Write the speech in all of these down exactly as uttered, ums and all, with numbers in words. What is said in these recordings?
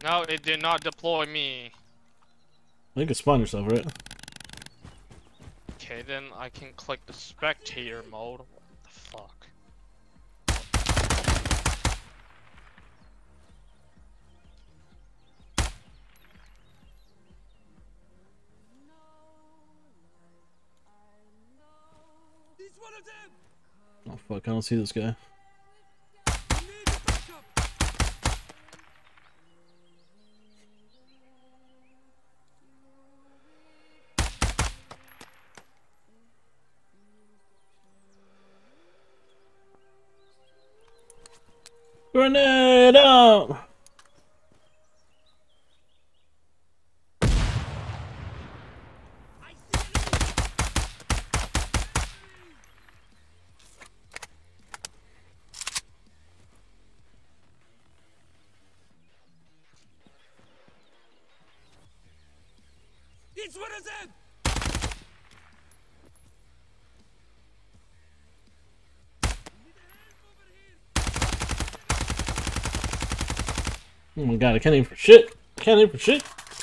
No, it did not deploy me. You can spawn yourself, right? Okay, then I can click the spectator mode. What the fuck? Oh fuck, I don't see this guy. Grenade out! It's one of them! Oh my god, I can't aim for shit. I can't aim for shit.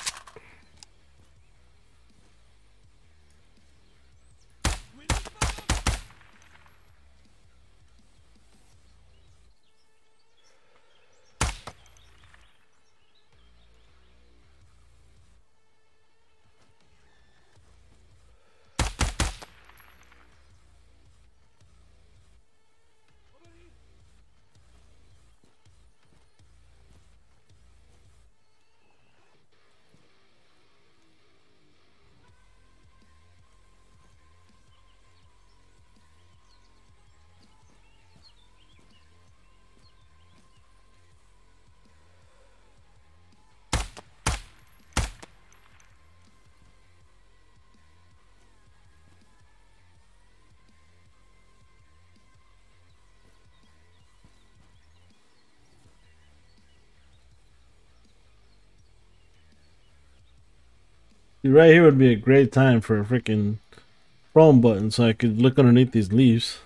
Dude, right here would be a great time for a freaking prone button so I could look underneath these leaves.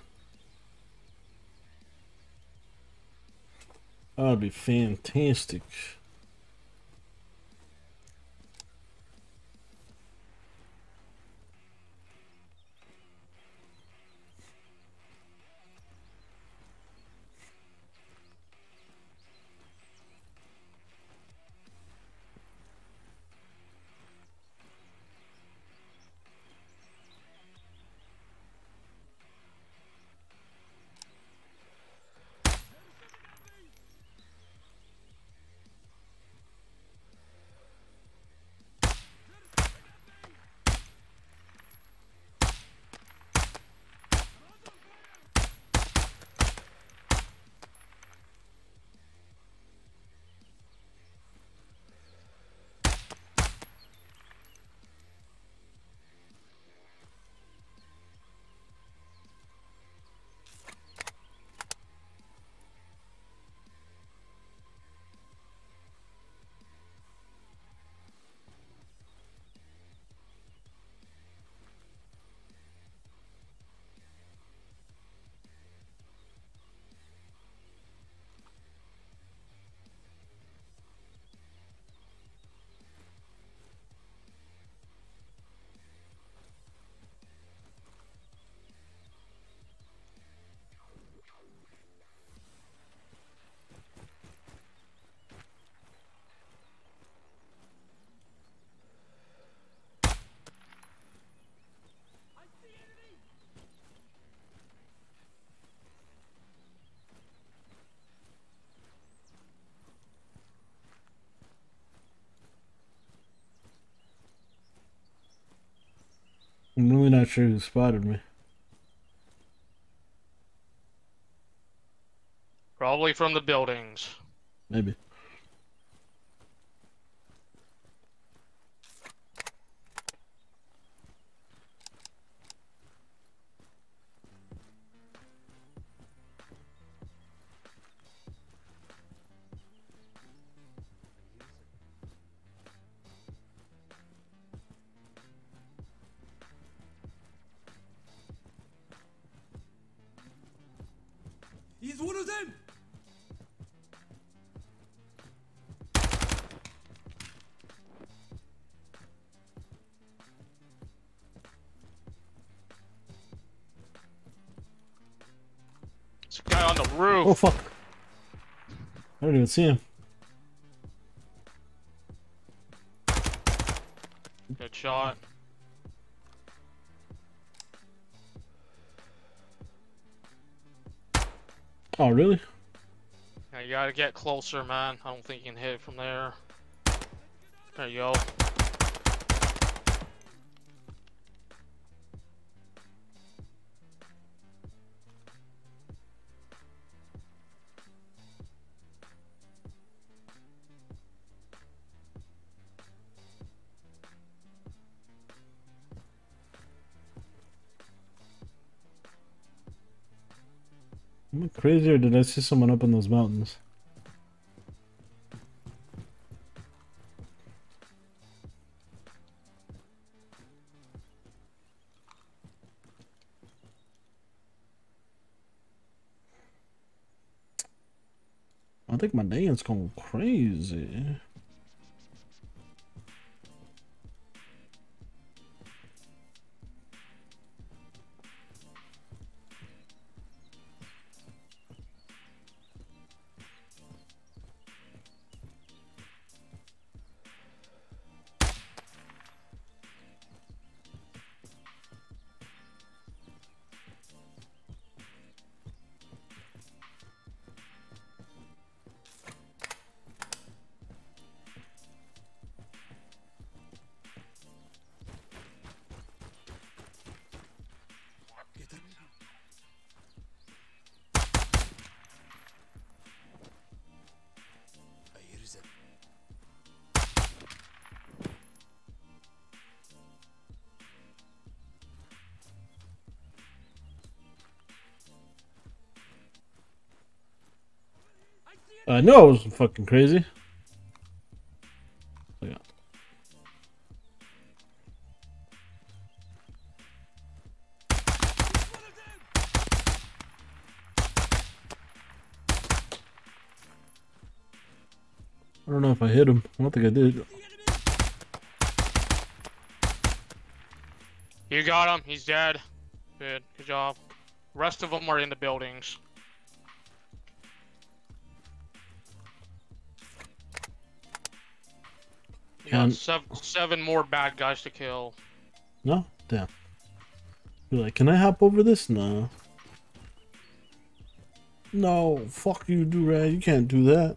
That would be fantastic. I'm really not sure who spotted me. Probably from the buildings. Maybe. He's one of them! roof. Oh fuck! I don't even see him. Good shot. Oh really? Now you gotta get closer, man. I don't think you can hit it from there. There you go. Am I crazy or did I see someone up in those mountains? I think my dance going crazy. I know I was fucking crazy. Yeah. I don't know if I hit him. I don't think I did. You got him. He's dead. Good. Good job. Rest of them are in the buildings. You got And- seven, seven more bad guys to kill. No? Damn. You're like, can I hop over this? No. No, fuck you, Durag. You can't do that.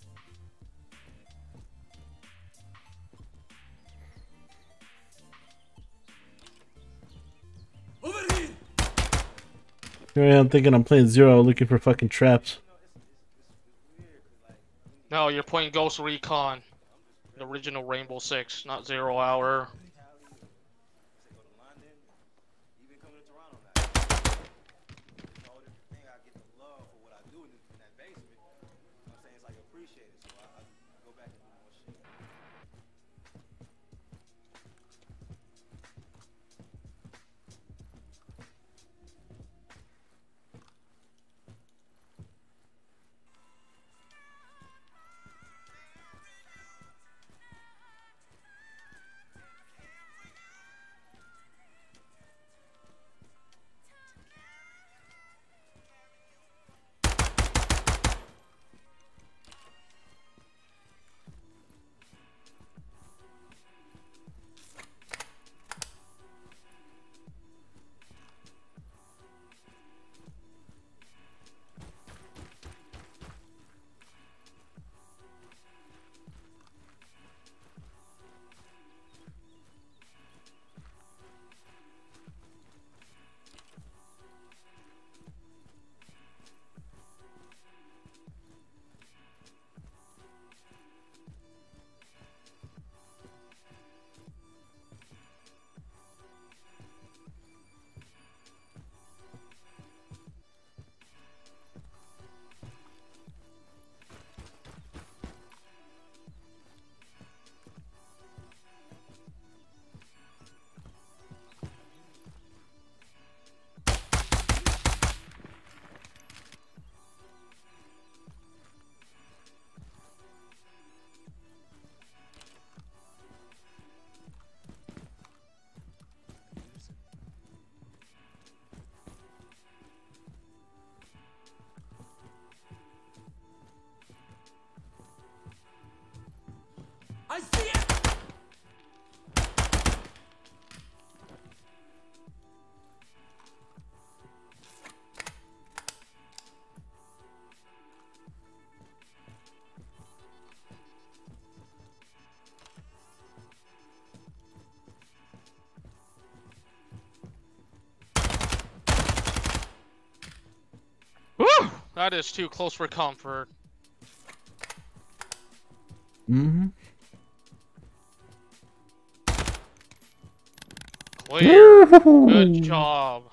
Over here! Here I am thinking I'm playing Zero looking for fucking traps. No, you're playing Ghost Recon. The original Rainbow Six, not Zero Hour. I see it! Woo! That is too close for comfort. Mm-hmm. Clear. Good job.